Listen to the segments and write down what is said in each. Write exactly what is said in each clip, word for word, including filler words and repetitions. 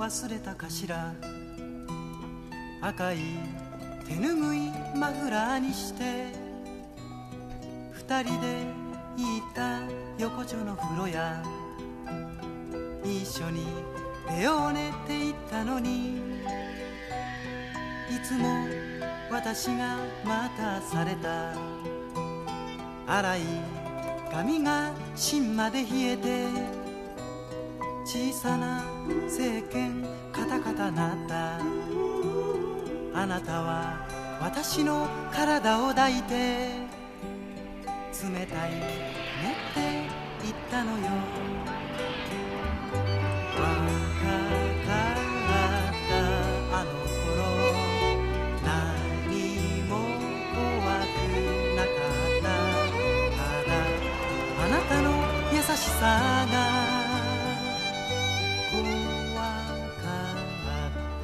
忘れたかしら。赤い手ぬぐいマフラーにして二人で行った横丁の風呂や、一緒に出ようねって言ったのに、いつも私が待たされた。粗い髪が芯まで冷えて、小さな石鹸カタカタ鳴った。あなたは私の体を抱いて冷たいねって言ったのよ。若かったあの頃、何も怖くなかった。ただあなたの優しさが怖かった。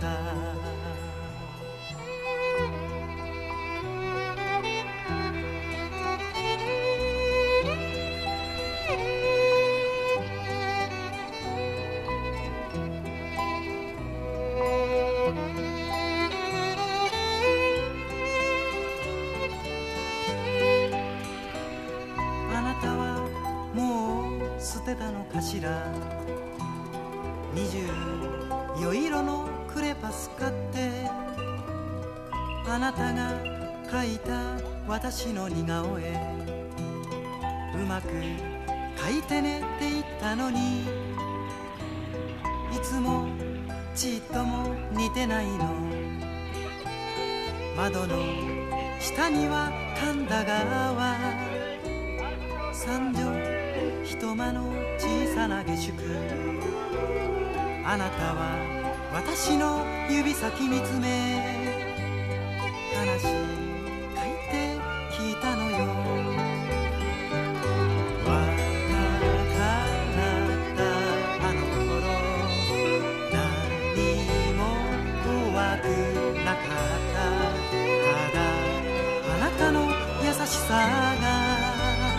あなたはもう捨てたのかしら。二十余色のクレパス買って、あなたが描いた私の似顔絵うまく描いてねって言ったのに、いつもちっとも似てないの。窓の下には神田川、三畳一間の小さな下宿。あなたは私の指先見つめ、話書いて聞いたのよ。若かったあの頃、何も怖くなかった。ただあなたの優しさが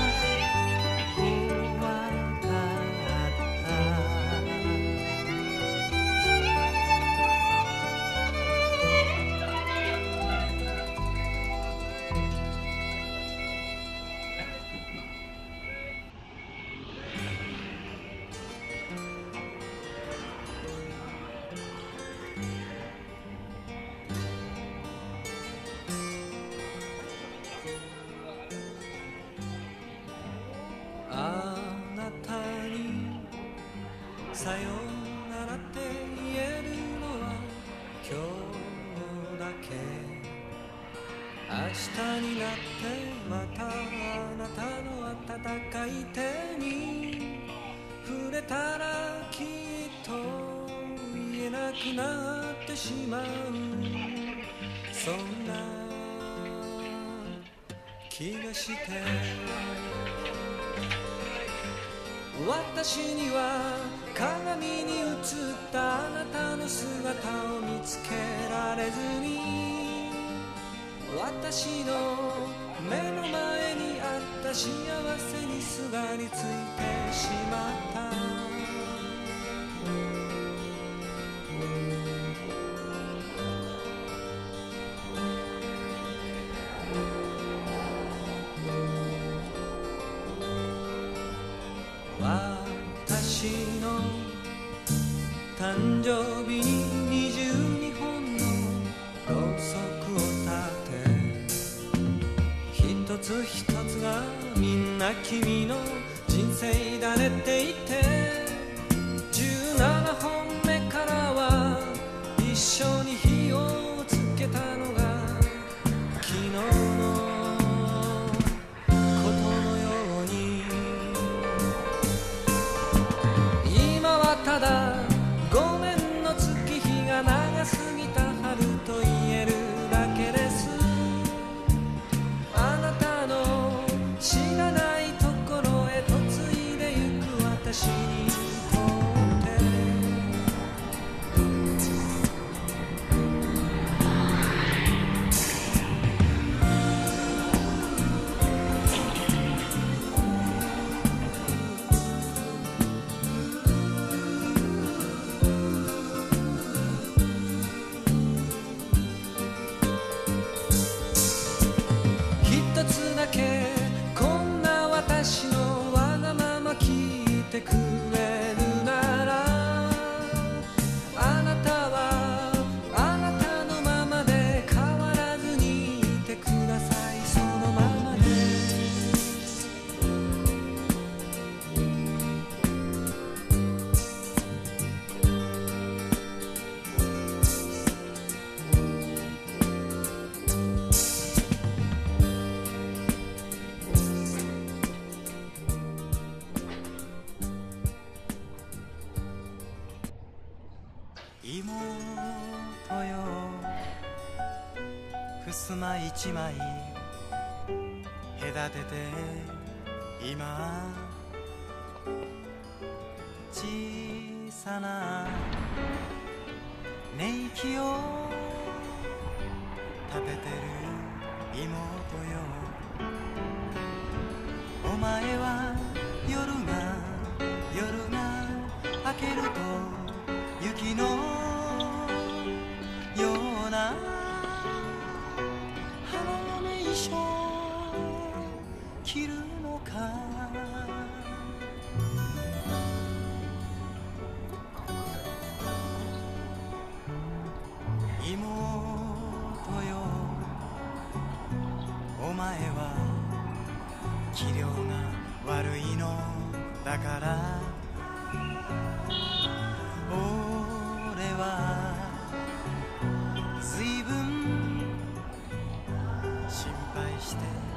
さよならって言えるのは今日だけ。明日になってまたあなたの温かい手に触れたらきっと言えなくなってしまう、そんな気がして。私には鏡に映ったあなたの姿を見つけられずに、私の目の前にあった幸せにすがりついてしまった。私の誕生日ににじゅうにほんのろうそくを立て、一つ一つがみんな君の人生だねって言って、じゅうななほんめからは一緒に火をつけたのが昨日のただごめんの月日が長すぎた春と言えるだけです。あなたの知らないところへ嫁いでゆく私襖一枚隔てて今小さな寝息を立ててる妹よ、お前は夜が夜が明けると雪のような花嫁衣装着るのか。妹よ、お前は器量が悪いのだから、俺はずいぶん心配して